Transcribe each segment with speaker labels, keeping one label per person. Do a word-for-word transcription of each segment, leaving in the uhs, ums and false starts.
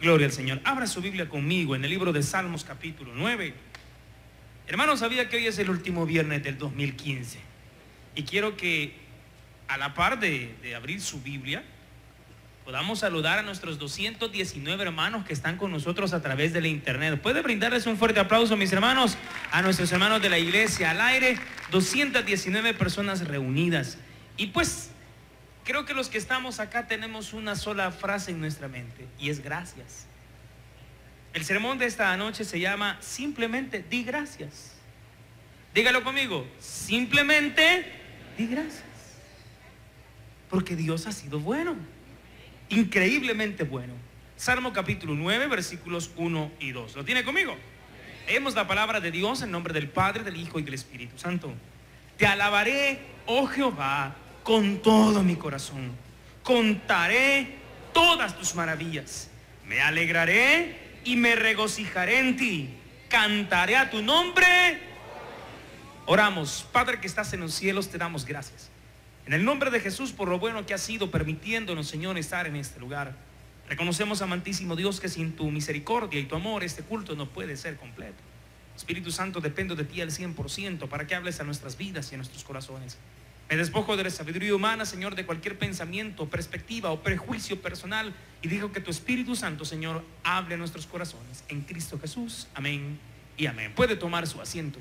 Speaker 1: Gloria al Señor. Abra su Biblia conmigo en el libro de Salmos capítulo nueve. Hermano, sabía que hoy es el último viernes del dos mil quince. Y quiero que a la par de, de abrir su Biblia, podamos saludar a nuestros doscientos diecinueve hermanos que están con nosotros a través de la internet. ¿Puede brindarles un fuerte aplauso, mis hermanos? A nuestros hermanos de la iglesia al aire. doscientas diecinueve personas reunidas. Y pues creo que los que estamos acá tenemos una sola frase en nuestra mente, y es gracias. El sermón de esta noche se llama simplemente di gracias. Dígalo conmigo, simplemente di gracias. Porque Dios ha sido bueno, increíblemente bueno. Salmo capítulo nueve, versículos uno y dos. ¿Lo tiene conmigo? Leemos la palabra de Dios en nombre del Padre, del Hijo y del Espíritu Santo. Te alabaré, oh Jehová, con todo mi corazón. Contaré todas tus maravillas. Me alegraré y me regocijaré en ti. Cantaré a tu nombre. Oramos. Padre que estás en los cielos, te damos gracias en el nombre de Jesús por lo bueno que has sido permitiéndonos, Señor, estar en este lugar. Reconocemos, amantísimo Dios, que sin tu misericordia y tu amor este culto no puede ser completo. Espíritu Santo, dependo de ti al cien por ciento para que hables a nuestras vidas y a nuestros corazones. Me despojo de la sabiduría humana, Señor, de cualquier pensamiento, perspectiva o prejuicio personal, y digo que tu Espíritu Santo, Señor, hable a nuestros corazones en Cristo Jesús. Amén y amén. Puede tomar su asiento.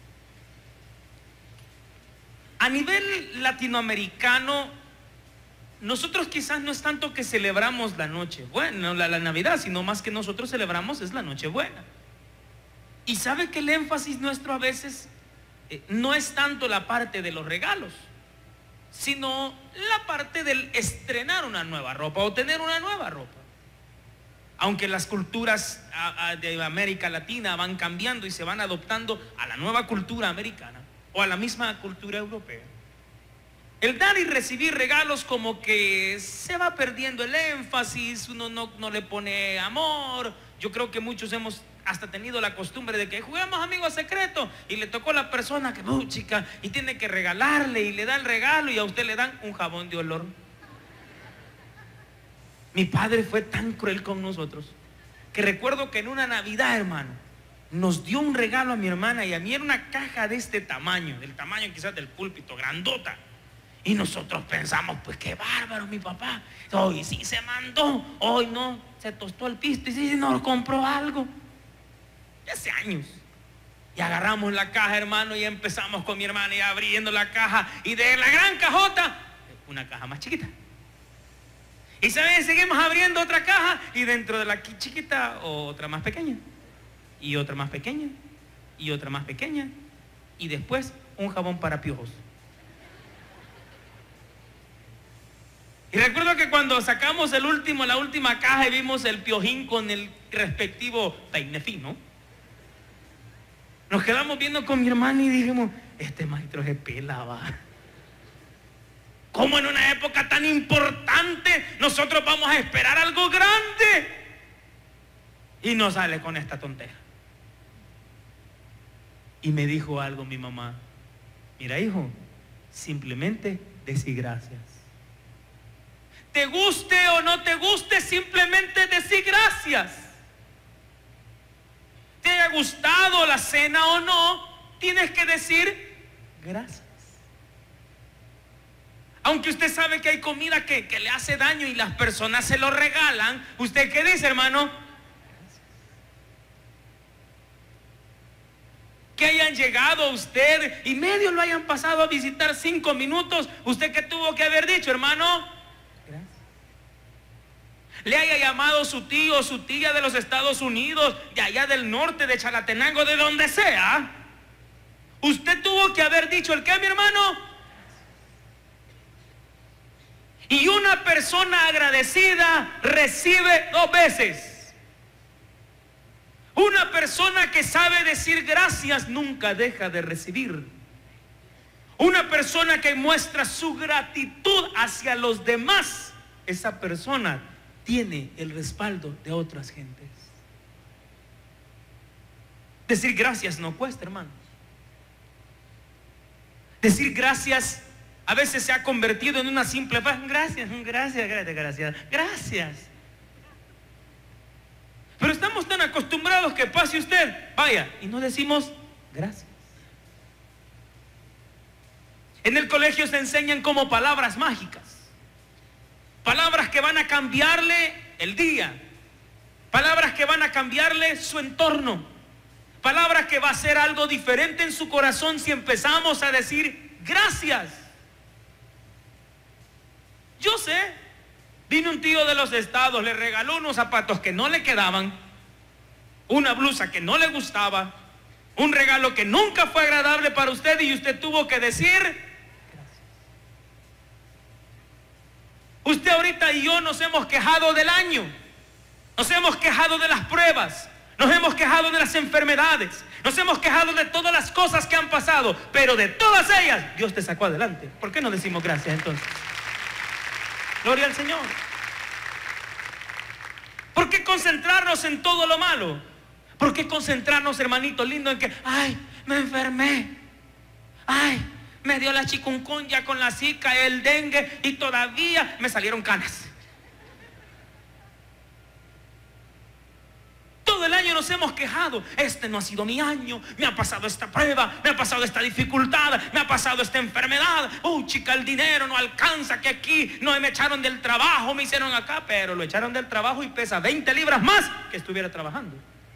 Speaker 1: A nivel latinoamericano, nosotros quizás no es tanto que celebramos la noche buena, la, la Navidad, sino más que nosotros celebramos es la noche buena. Y sabe que el énfasis nuestro a veces eh, no es tanto la parte de los regalos, sino la parte del estrenar una nueva ropa o tener una nueva ropa. Aunque las culturas a, a, de América Latina van cambiando y se van adoptando a la nueva cultura americana o a la misma cultura europea, el dar y recibir regalos como que se va perdiendo el énfasis, uno no, no le pone amor. Yo creo que muchos hemos hasta tenido la costumbre de que juguemos amigos secretos y le tocó a la persona que, oh, chica, y tiene que regalarle y le da el regalo y a usted le dan un jabón de olor. Mi padre fue tan cruel con nosotros que recuerdo que en una Navidad, hermano, nos dio un regalo a mi hermana y a mí. Era una caja de este tamaño, del tamaño quizás del púlpito, grandota. Y nosotros pensamos, pues qué bárbaro mi papá, hoy sí se mandó, hoy no, se tostó el pisto y sí nos compró algo. Ya hace años. Y agarramos la caja, hermano, y empezamos con mi hermana y abriendo la caja, y de la gran cajota, una caja más chiquita. Y saben, seguimos abriendo otra caja, y dentro de la chiquita otra más pequeña, y otra más pequeña, y otra más pequeña, y después un jabón para piojos. Y recuerdo que cuando sacamos el último, la última caja y vimos el piojín con el respectivo peine fino, nos quedamos viendo con mi hermana y dijimos, este maestro se pelaba. ¿Cómo en una época tan importante nosotros vamos a esperar algo grande? Y no sale con esta tontera. Y me dijo algo mi mamá: mira, hijo, simplemente decí gracias. Te guste o no te guste, simplemente decí gracias. Te haya gustado la cena o no, tienes que decir gracias. Aunque usted sabe que hay comida que, que le hace daño y las personas se lo regalan, ¿usted qué dice, hermano? Gracias. Que hayan llegado a usted y medio lo hayan pasado a visitar cinco minutos, ¿usted qué tuvo que haber dicho, hermano? Le haya llamado su tío o su tía de los Estados Unidos, de allá del norte, de Chalatenango, de donde sea, usted tuvo que haber dicho el qué, mi hermano. Y una persona agradecida recibe dos veces. Una persona que sabe decir gracias nunca deja de recibir. Una persona que muestra su gratitud hacia los demás, esa persona tiene el respaldo de otras gentes. Decir gracias no cuesta, hermanos. Decir gracias a veces se ha convertido en una simple frase. Gracias, gracias, gracias, gracias, gracias. Pero estamos tan acostumbrados que pase usted, vaya, y no decimos gracias. En el colegio se enseñan como palabras mágicas, palabras que van a cambiarle el día, palabras que van a cambiarle su entorno, palabras que va a hacer algo diferente en su corazón si empezamos a decir gracias. Yo sé, vino un tío de los estados, le regaló unos zapatos que no le quedaban, una blusa que no le gustaba, un regalo que nunca fue agradable para usted, y usted tuvo que decir gracias. Usted ahorita y yo nos hemos quejado del año, nos hemos quejado de las pruebas, nos hemos quejado de las enfermedades, nos hemos quejado de todas las cosas que han pasado, pero de todas ellas Dios te sacó adelante. ¿Por qué no decimos gracias entonces? Gloria al Señor. ¿Por qué concentrarnos en todo lo malo? ¿Por qué concentrarnos, hermanito lindo, en que, ay, me enfermé, ay, me dio la chikungunya con la zika, el dengue, y todavía me salieron canas? Todo el año nos hemos quejado, este no ha sido mi año, me ha pasado esta prueba, me ha pasado esta dificultad, me ha pasado esta enfermedad, oh chica, el dinero no alcanza, que aquí no me echaron del trabajo, me hicieron acá, pero lo echaron del trabajo y pesa veinte libras más que estuviera trabajando.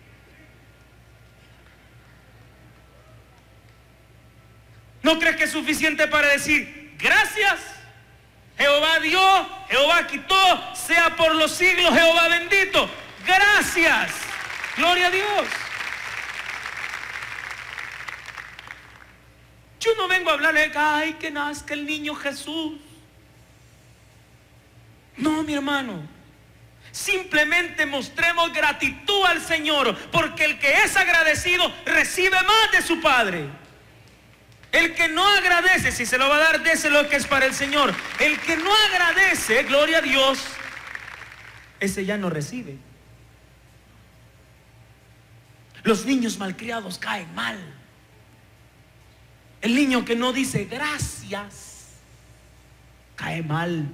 Speaker 1: ¿No crees que es suficiente para decir gracias? Jehová dio, Jehová quitó, sea por los siglos Jehová bendito. Gracias. Gloria a Dios. Yo no vengo a hablarle de que, ay, que nazca el niño Jesús. No, mi hermano. Simplemente mostremos gratitud al Señor, porque el que es agradecido recibe más de su Padre. El que no agradece, si se lo va a dar, dese lo que es para el Señor. El que no agradece, gloria a Dios, ese ya no recibe. Los niños malcriados caen mal. El niño que no dice gracias cae mal.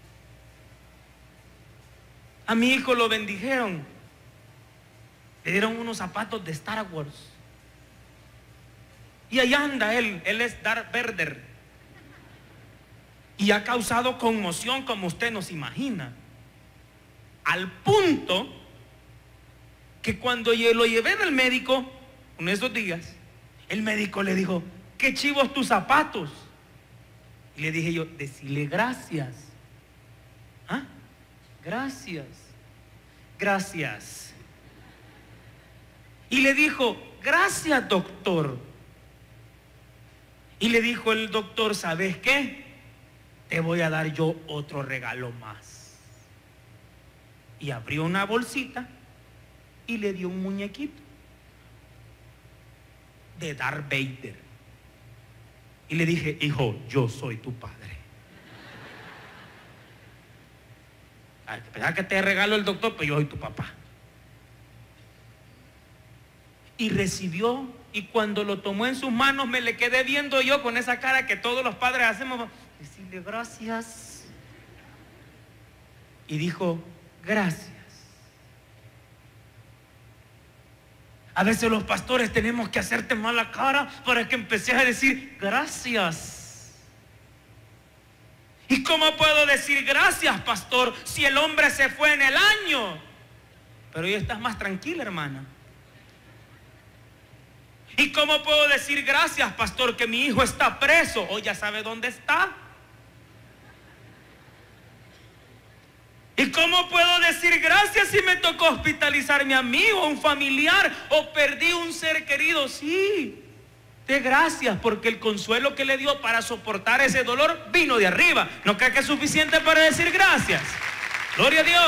Speaker 1: A mi hijo lo bendijeron, le dieron unos zapatos de Star Wars, y ahí anda él. Él es Darth Vader, y ha causado conmoción como usted no se imagina, al punto que cuando yo lo llevé del médico en esos días, el médico le dijo, qué chivos tus zapatos. Y le dije yo, decile gracias. ¿Ah? Gracias. Gracias. Y le dijo, gracias, doctor. Y le dijo el doctor, ¿sabes qué? Te voy a dar yo otro regalo más. Y abrió una bolsita y le dio un muñequito de Darth Vader. Y le dije, hijo, yo soy tu padre. A pesar que te regalo el doctor, pues yo soy tu papá. Y recibió, y cuando lo tomó en sus manos, me le quedé viendo yo con esa cara que todos los padres hacemos, decirle gracias. Y dijo, gracias. A veces los pastores tenemos que hacerte mala cara para que empecés a decir gracias. ¿Y cómo puedo decir gracias, pastor, si el hombre se fue en el año? Pero hoy estás más tranquila, hermana. ¿Y cómo puedo decir gracias, pastor, que mi hijo está preso? Hoy ya sabe dónde está. ¿Y cómo puedo decir gracias si me tocó hospitalizar a mi amigo, un familiar, o perdí un ser querido? Sí, de gracias, porque el consuelo que le dio para soportar ese dolor vino de arriba. ¿No cree que es suficiente para decir gracias? Gloria a Dios.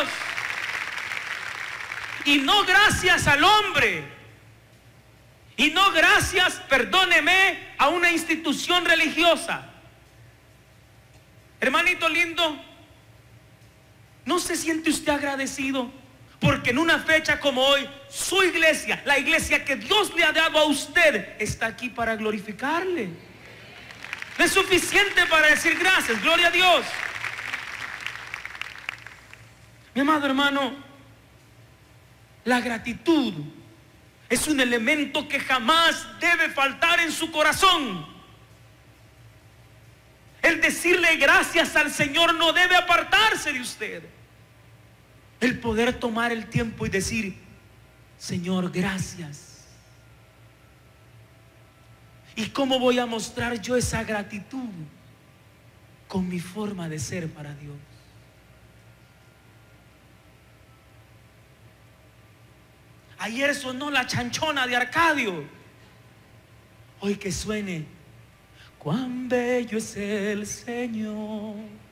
Speaker 1: Y no gracias al hombre, y no gracias, perdóneme, a una institución religiosa. Hermanito lindo, ¿no se siente usted agradecido? Porque en una fecha como hoy, su iglesia, la iglesia que Dios le ha dado a usted, está aquí para glorificarle. No es suficiente para decir gracias, gloria a Dios. Mi amado hermano, La gratitud es un elemento que jamás debe faltar en su corazón. El decirle gracias al Señor no debe apartarse de usted. El poder tomar el tiempo y decir: Señor, gracias. ¿Y cómo voy a mostrar yo esa gratitud? Con mi forma de ser para Dios. Ayer sonó la chanchona de Arcadio. Hoy que suene: cuán bello es el Señor,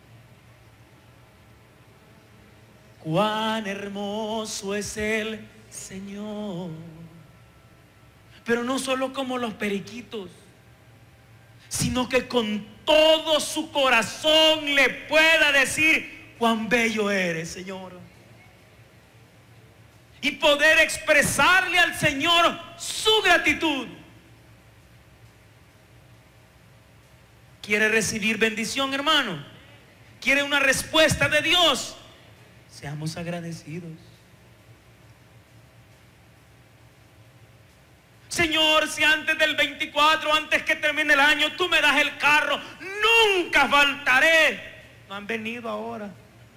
Speaker 1: cuán hermoso es el Señor. Pero no solo como los periquitos, sino que con todo su corazón le pueda decir: cuán bello eres, Señor. Y poder expresarle al Señor su gratitud. ¿Quiere recibir bendición, hermano? ¿Quiere una respuesta de Dios? Seamos agradecidos. Señor, si antes del veinticuatro, antes que termine el año, tú me das el carro, nunca faltaré. No han venido ahora.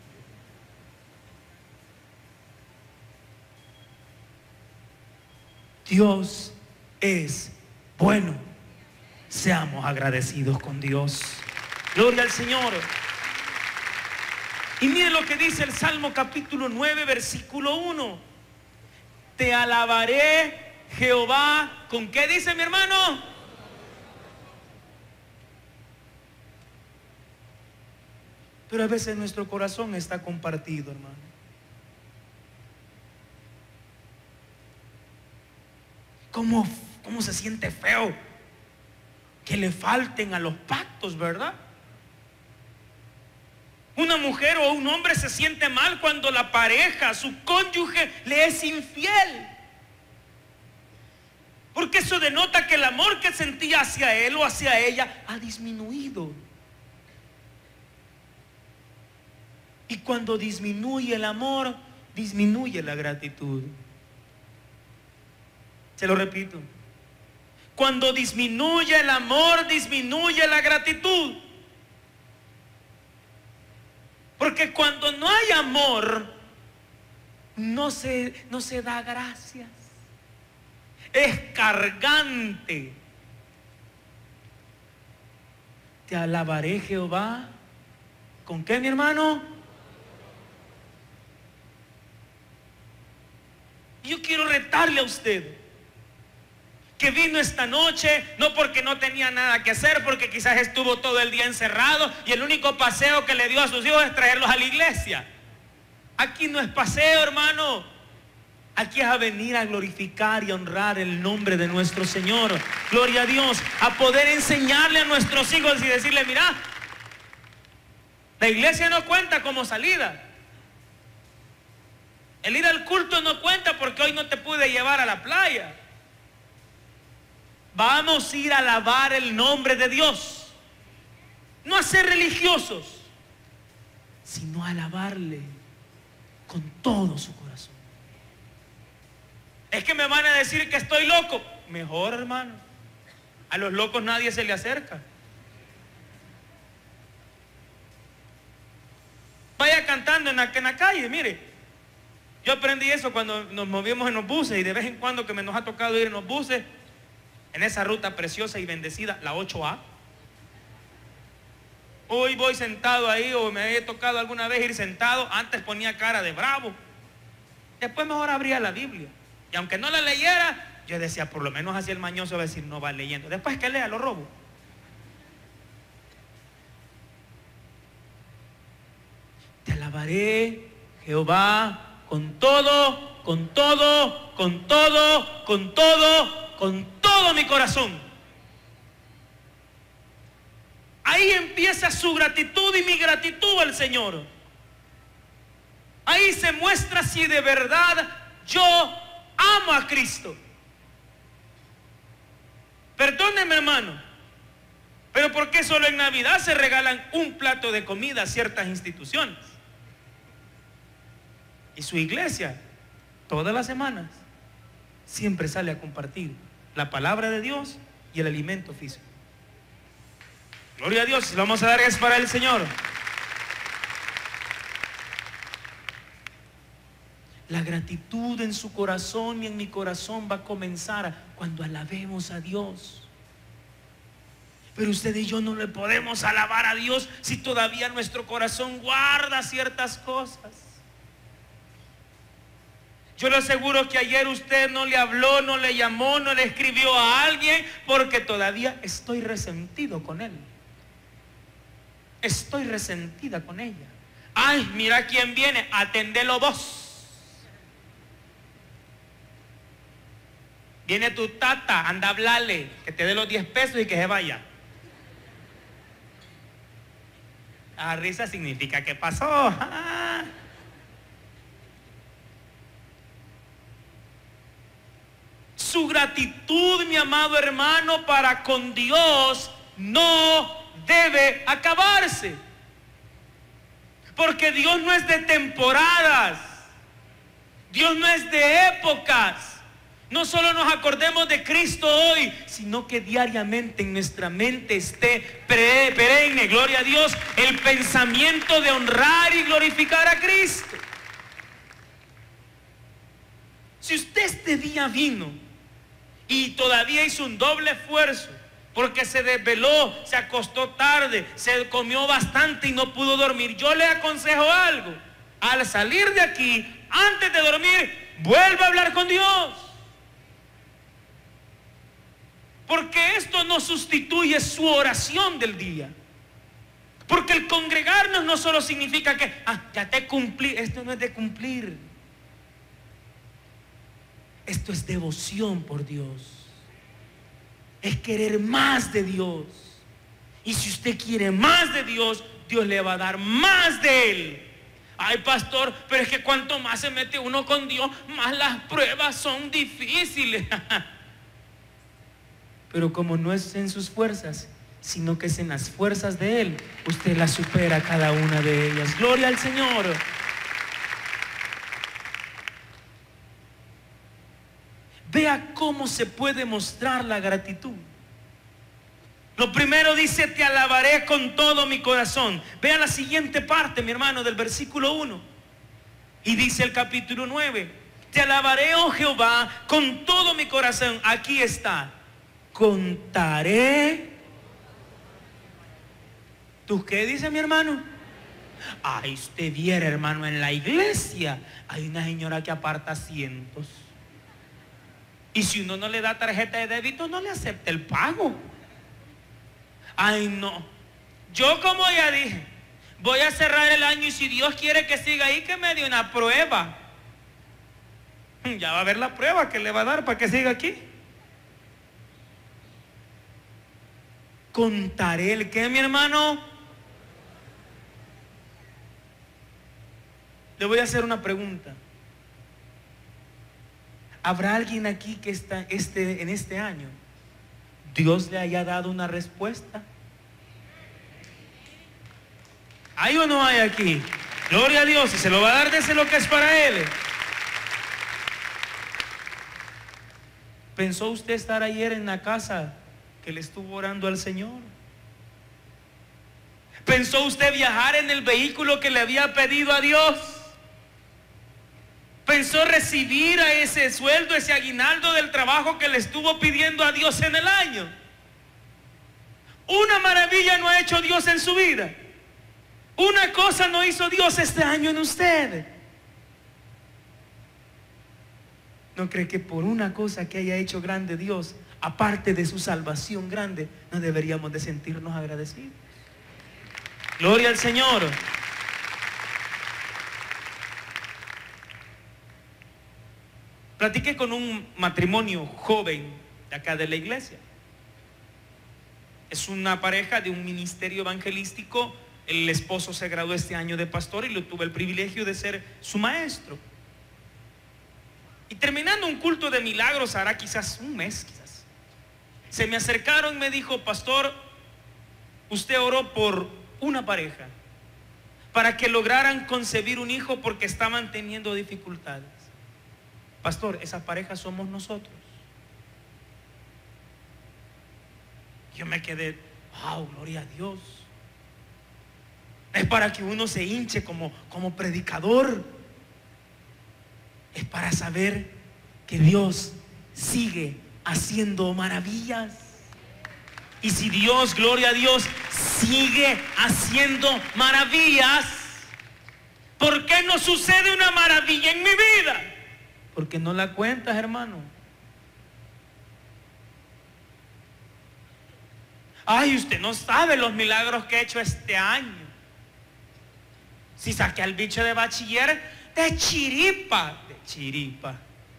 Speaker 1: Dios es bueno. Seamos agradecidos con Dios. Gloria al Señor. Y miren lo que dice el Salmo capítulo nueve, versículo uno. Te alabaré, Jehová. ¿Con qué dice mi hermano? Pero a veces nuestro corazón está compartido, hermano. ¿Cómo, cómo se siente feo que le falten a los pactos, verdad? Una mujer o un hombre se siente mal cuando la pareja, su cónyuge, le es infiel. Porque eso denota que el amor que sentía hacia él o hacia ella ha disminuido. Y cuando disminuye el amor, disminuye la gratitud. Se lo repito. Cuando disminuye el amor, disminuye la gratitud. Porque cuando no hay amor, no se, no se da gracias. Es cargante. Te alabaré, Jehová. ¿Con qué, mi hermano? Yo quiero retarle a usted que vino esta noche, no porque no tenía nada que hacer, porque quizás estuvo todo el día encerrado y el único paseo que le dio a sus hijos es traerlos a la iglesia. Aquí no es paseo, hermano. Aquí es a venir a glorificar y a honrar el nombre de nuestro Señor. Gloria a Dios. A poder enseñarle a nuestros hijos y decirle: mira, la iglesia no cuenta como salida. El ir al culto no cuenta porque hoy no te pude llevar a la playa. Vamos a ir a alabar el nombre de Dios. No a ser religiosos, sino a alabarle con todo su corazón. Es que me van a decir que estoy loco. Mejor, hermano. A los locos nadie se le acerca. Vaya cantando en la, en la calle, mire. Yo aprendí eso cuando nos movíamos en los buses, y de vez en cuando que me nos ha tocado ir en los buses, en esa ruta preciosa y bendecida, la ocho A. Hoy voy sentado ahí, o me he tocado alguna vez ir sentado. Antes ponía cara de bravo. Después mejor abría la Biblia. Y aunque no la leyera, yo decía, por lo menos así el mañoso va a decir, no va leyendo. Después que lea, lo robo. Te alabaré, Jehová, con todo, con todo, con todo, con todo, con todo mi corazón. Ahí empieza su gratitud y mi gratitud al Señor. Ahí se muestra si de verdad yo amo a Cristo. Perdóneme, hermano, pero ¿por qué solo en Navidad se regalan un plato de comida a ciertas instituciones? Y su iglesia todas las semanas, siempre sale a compartir la palabra de Dios y el alimento físico. Gloria a Dios, lo vamos a dar es para el Señor. La gratitud en su corazón y en mi corazón va a comenzar cuando alabemos a Dios. Pero usted y yo no le podemos alabar a Dios si todavía nuestro corazón guarda ciertas cosas. Yo le aseguro que ayer usted no le habló, no le llamó, no le escribió a alguien porque todavía estoy resentido con él. Estoy resentida con ella. Ay, mira quién viene, atendelo vos. Viene tu tata, anda a hablarle, que te dé los diez pesos y que se vaya. La risa significa que pasó. Ah. Su gratitud, mi amado hermano, para con Dios no debe acabarse. Porque Dios no es de temporadas. Dios no es de épocas. No solo nos acordemos de Cristo hoy, sino que diariamente en nuestra mente esté perenne, gloria a Dios, el pensamiento de honrar y glorificar a Cristo. Si usted este día vino y todavía hizo un doble esfuerzo, porque se desveló, se acostó tarde, se comió bastante y no pudo dormir, yo le aconsejo algo. Al salir de aquí, antes de dormir, vuelva a hablar con Dios. Porque esto no sustituye su oración del día. Porque el congregarnos no solo significa que, ah, ya te cumplí. Esto no es de cumplir. Esto es devoción por Dios. Es querer más de Dios. Y si usted quiere más de Dios, Dios le va a dar más de Él. Ay, pastor, pero es que cuanto más se mete uno con Dios, más las pruebas son difíciles. Pero como no es en sus fuerzas, sino que es en las fuerzas de Él, usted las supera cada una de ellas. Gloria al Señor. Vea cómo se puede mostrar la gratitud. Lo primero dice, te alabaré con todo mi corazón. Vea la siguiente parte, mi hermano, del versículo uno. Y dice el capítulo nueve, te alabaré, oh Jehová, con todo mi corazón. Aquí está. Contaré. ¿Tú qué dice mi hermano? Ay, usted viera, hermano, en la iglesia hay una señora que aparta cientos. Y si uno no le da tarjeta de débito, no le acepta el pago. Ay, no. Yo, como ya dije, voy a cerrar el año y si Dios quiere que siga ahí, que me dé una prueba. Ya va a ver la prueba que le va a dar para que siga aquí. Contaré el qué, mi hermano. Le voy a hacer una pregunta. ¿Habrá alguien aquí que está este, en este año Dios le haya dado una respuesta? ¿Hay o no hay aquí? Gloria a Dios. Y se lo va a dar, dese lo que es para Él. ¿Pensó usted estar ayer en la casa que le estuvo orando al Señor? ¿Pensó usted viajar en el vehículo que le había pedido a Dios? ¿Pensó recibir a ese sueldo, ese aguinaldo del trabajo que le estuvo pidiendo a Dios en el año? Una maravilla no ha hecho Dios en su vida. Una cosa no hizo Dios este año en usted. ¿No cree que por una cosa que haya hecho grande Dios, aparte de su salvación grande, no deberíamos de sentirnos agradecidos? Gloria al Señor. Platiqué con un matrimonio joven de acá de la iglesia. Es una pareja de un ministerio evangelístico. El esposo se graduó este año de pastor y lo tuve el privilegio de ser su maestro. Y terminando un culto de milagros, hará quizás un mes, quizás, se me acercaron y me dijo, pastor, usted oró por una pareja para que lograran concebir un hijo porque estaban teniendo dificultades. Pastor, esa pareja somos nosotros. Yo me quedé, wow, gloria a Dios. Es para que uno se hinche como, como predicador. Es para saber que Dios sigue haciendo maravillas. Y si Dios, gloria a Dios, sigue haciendo maravillas, ¿por qué no sucede una maravilla en mi vida? Porque no la cuentas, hermano. Ay, usted no sabe los milagros que he hecho este año. Si saqué al bicho de bachiller de chiripa, de chiripa.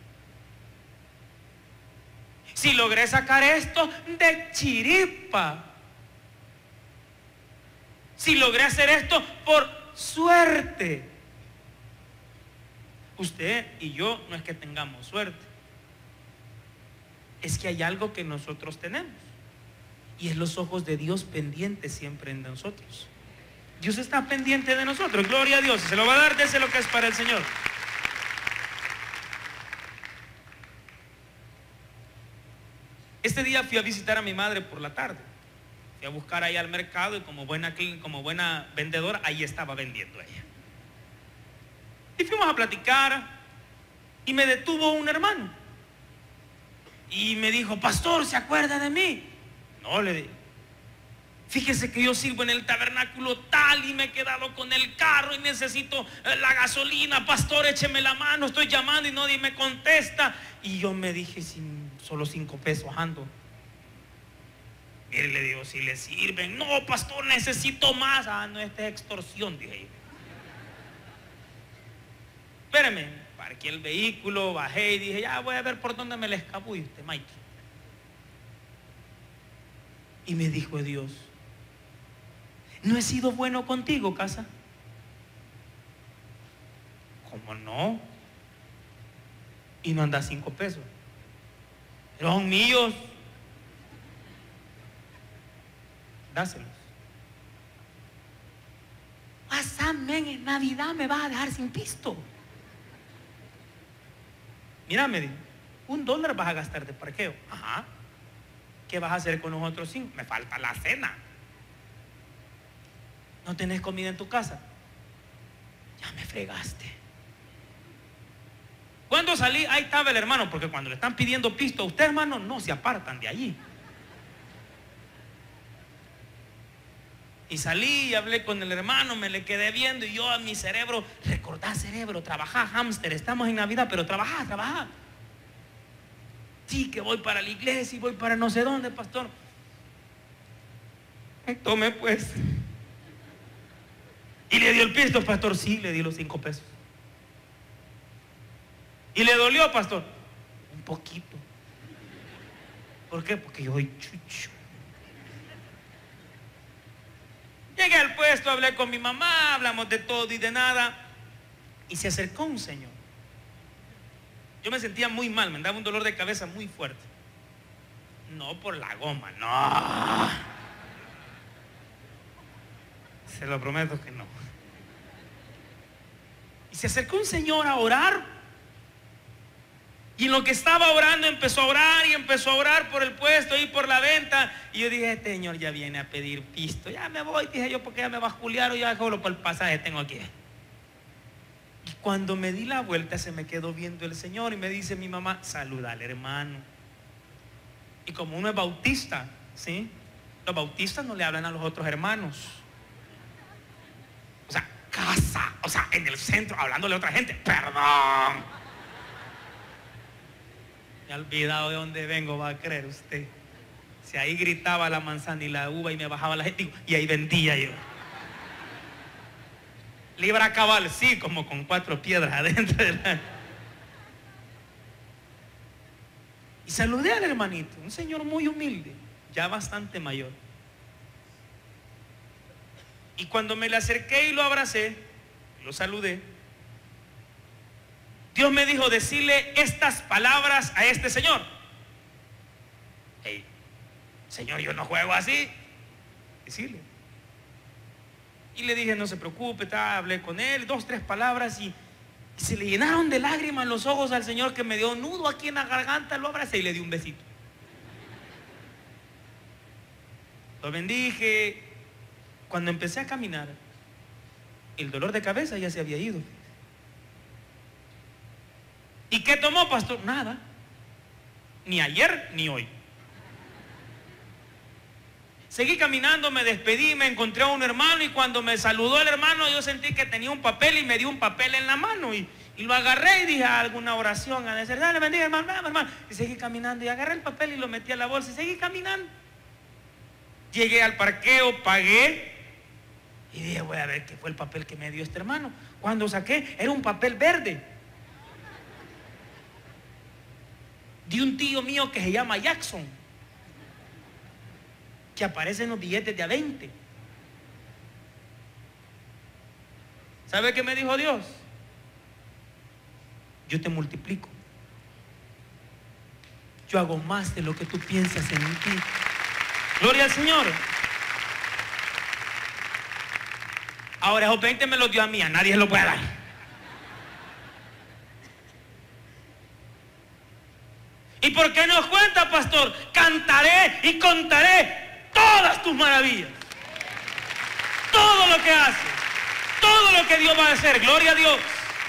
Speaker 1: Si logré sacar esto de chiripa. Si logré hacer esto por suerte. Usted y yo no es que tengamos suerte. Es que hay algo que nosotros tenemos. Y es los ojos de Dios pendientes siempre en nosotros. Dios está pendiente de nosotros. Gloria a Dios. Si se lo va a dar, dese lo que es para el Señor. Este día fui a visitar a mi madre por la tarde. Fui a buscar ahí al mercado y como buena, como buena vendedora, ahí estaba vendiendo ella. Y fuimos a platicar y me detuvo un hermano. Y me dijo, pastor, ¿se acuerda de mí? No, le dije, fíjese que yo sirvo en el tabernáculo tal y me he quedado con el carro y necesito la gasolina. Pastor, écheme la mano, estoy llamando y nadie me contesta. Y yo me dije, sin, solo cinco pesos ando. Mire, le digo, si le sirven. No, pastor, necesito más. Ah, no, esta es extorsión, dije yo. Espérame, parqué el vehículo, bajé y dije, ya voy a ver por dónde me le escabulle usted, Mike. Y me dijo Dios, ¿no he sido bueno contigo, casa? ¿Cómo no? Y no anda cinco pesos. Pero son míos. Dáselos. Amén, en Navidad me vas a dejar sin pisto. Mira, me dijo, un dólar vas a gastar de parqueo. Ajá. ¿Qué vas a hacer con los otros cinco? Me falta la cena. ¿No tenés comida en tu casa? Ya me fregaste. Cuando salí, ahí estaba el hermano, porque cuando le están pidiendo pisto a usted, hermano, no se apartan de allí. Y salí y hablé con el hermano, me le quedé viendo y yo a mi cerebro, recordá cerebro, trabajá, hámster, estamos en Navidad, pero trabajá, trabajá. Sí, que voy para la iglesia y voy para no sé dónde, pastor. Tome pues. Y le dio el pisto, pastor. Sí, le di los cinco pesos. Y le dolió, pastor. Un poquito. ¿Por qué? Porque yo soy chucho. Llegué al puesto, hablé con mi mamá, hablamos de todo y de nada. Y se acercó un señor. Yo me sentía muy mal, me daba un dolor de cabeza muy fuerte. No por la goma, no. Se lo prometo que no. Y se acercó un señor a orar. Y en lo que estaba orando empezó a orar y empezó a orar por el puesto y por la venta. Y yo dije, este señor ya viene a pedir pisto. Ya me voy, dije yo, porque ya me va a juliar o ya solo por el pasaje tengo aquí. Y cuando me di la vuelta se me quedó viendo el señor y me dice mi mamá, saluda al hermano. Y como uno es bautista, ¿sí? Los bautistas no le hablan a los otros hermanos. O sea, casa, o sea, en el centro, hablándole a otra gente, perdón. Me he olvidado de dónde vengo, va a creer usted. Si ahí gritaba la manzana y la uva y me bajaba la gente, y ahí vendía yo. Libra cabal, sí, como con cuatro piedras adentro de la... Y saludé al hermanito, un señor muy humilde, ya bastante mayor. Y cuando me le acerqué y lo abracé, lo saludé, Dios me dijo decirle estas palabras a este señor. Hey, señor, yo no juego así. Decirle. Y le dije, no se preocupe, ta, hablé con él, dos, tres palabras y Y se le llenaron de lágrimas los ojos al Señor, que me dio un nudo aquí en la garganta, lo abracé y le di un besito. Lo bendije. Cuando empecé a caminar, el dolor de cabeza ya se había ido. ¿Y qué tomó, pastor? Nada. Ni ayer ni hoy. Seguí caminando, me despedí, me encontré a un hermano, y cuando me saludó el hermano, yo sentí que tenía un papel y me dio un papel en la mano, y, y lo agarré y dije alguna oración, a decir, dale, bendiga, hermano, hermano. Y seguí caminando y agarré el papel y lo metí a la bolsa y seguí caminando. Llegué al parqueo, pagué y dije, voy a ver qué fue el papel que me dio este hermano. Cuando saqué, era un papel verde de un tío mío que se llama Jackson, que aparece en los billetes de a veinte. ¿Sabe qué me dijo Dios? Yo te multiplico. Yo hago más de lo que tú piensas en ti. Gloria al Señor. Ahora esos veinte me los dio a mí, a nadie se los puede dar. ¿Y por qué nos cuenta, pastor? Cantaré y contaré todas tus maravillas. Todo lo que hace, todo lo que Dios va a hacer. Gloria a Dios.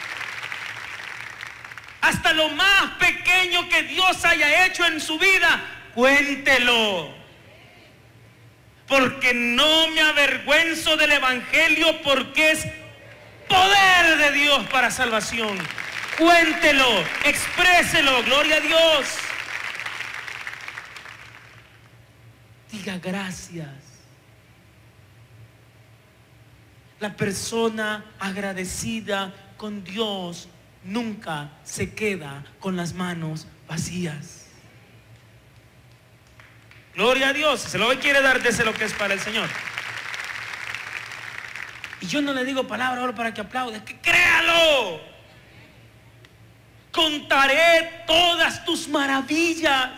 Speaker 1: Hasta lo más pequeño que Dios haya hecho en su vida, cuéntelo. Porque no me avergüenzo del evangelio, porque es poder de Dios para salvación. Cuéntelo, expréselo, gloria a Dios. Diga gracias. La persona agradecida con Dios nunca se queda con las manos vacías. Gloria a Dios. Si se lo quiere dar, dese lo que es para el Señor. Y yo no le digo palabra ahora para que aplaude, es que créalo. Contaré todas tus maravillas.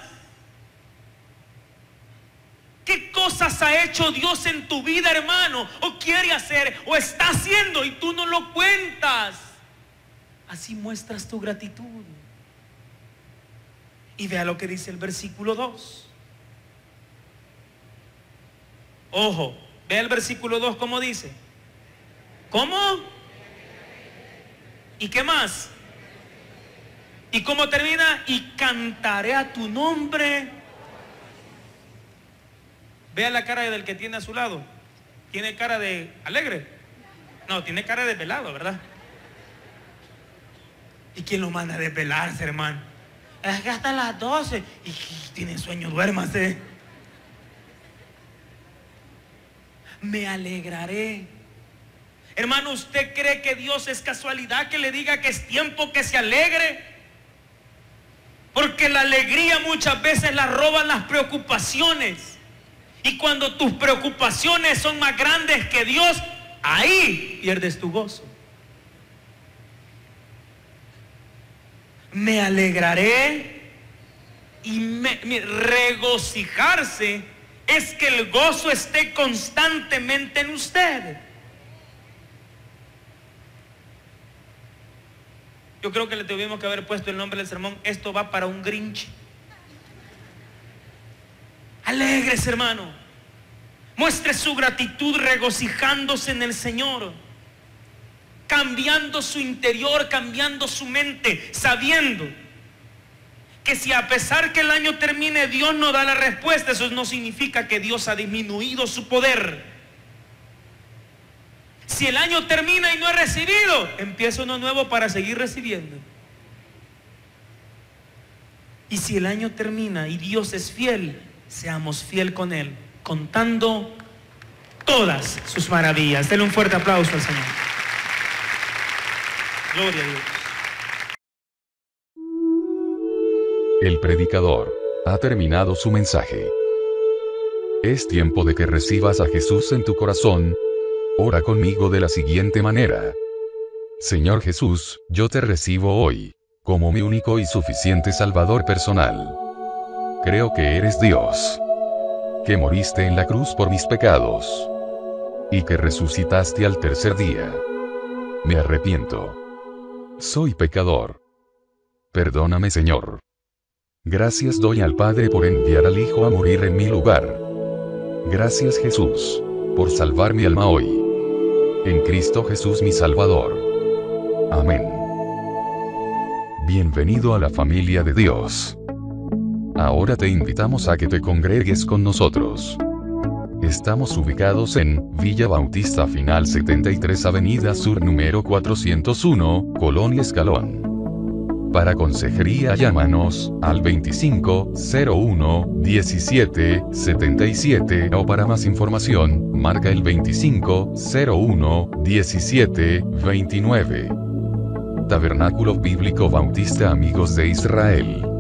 Speaker 1: ¿Qué cosas ha hecho Dios en tu vida, hermano? O quiere hacer, o está haciendo, y tú no lo cuentas. Así muestras tu gratitud. Y vea lo que dice el versículo dos. Ojo, vea el versículo dos como dice. ¿Cómo? ¿Y qué más? ¿Y cómo termina? Y cantaré a tu nombre. Vea la cara del que tiene a su lado. ¿Tiene cara de alegre? No, tiene cara de desvelado, ¿verdad? ¿Y quién lo manda a desvelarse, hermano? Es que hasta las doce. Y tiene sueño, duérmase. Me alegraré. Hermano, ¿usted cree que Dios es casualidad que le diga que es tiempo que se alegre? Porque la alegría muchas veces la roban las preocupaciones. Y cuando tus preocupaciones son más grandes que Dios, ahí pierdes tu gozo. Me alegraré y me, me, regocijarse es que el gozo esté constantemente en usted. Yo creo que le tuvimos que haber puesto el nombre del sermón: esto va para un Grinch. Alégrese, hermano. Muestre su gratitud regocijándose en el Señor, cambiando su interior, cambiando su mente, sabiendo que si a pesar que el año termine Dios no da la respuesta, eso no significa que Dios ha disminuido su poder. Si el año termina y no he recibido, empieza uno nuevo para seguir recibiendo. Y si el año termina y Dios es fiel, seamos fiel con Él, contando todas sus maravillas. Denle un fuerte aplauso al Señor. Gloria a Dios.
Speaker 2: El predicador ha terminado su mensaje. Es tiempo de que recibas a Jesús en tu corazón. Ora conmigo de la siguiente manera: Señor Jesús, yo te recibo hoy como mi único y suficiente Salvador personal. Creo que eres Dios, que moriste en la cruz por mis pecados y que resucitaste al tercer día. Me arrepiento. soy pecador. Perdóname, Señor. Gracias doy al Padre por enviar al Hijo a morir en mi lugar. Gracias, Jesús, por salvar mi alma hoy. En Cristo Jesús mi Salvador. Amén. Bienvenido a la familia de Dios. Ahora te invitamos a que te congregues con nosotros. Estamos ubicados en Villa Bautista Final setenta y tres Avenida Sur número cuatrocientos uno, Colonia Escalón. Para consejería llámanos al veinticinco cero uno diecisiete setenta y siete o para más información, marca el veinticinco cero uno diecisiete veintinueve. Tabernáculo Bíblico Bautista Amigos de Israel.